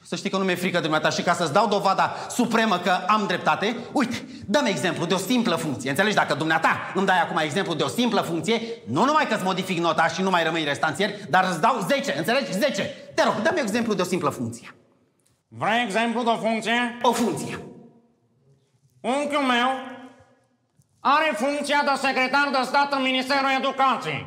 Să știi că nu mi-e frică de dumneata și ca să-ți dau dovada supremă că am dreptate, uite, dă-mi exemplu de o simplă funcție. Înțelegi? Dacă dumneata îmi dai acum exemplu de o simplă funcție, nu numai că-ți modific nota și nu mai rămâi restanțier, dar îți dau 10, înțelegi? 10. Te rog, dă-mi exemplu de o simplă funcție. Vrei exemplu de o funcție? O funcție. Unchiul meu are funcția de secretar de stat în Ministerul Educației.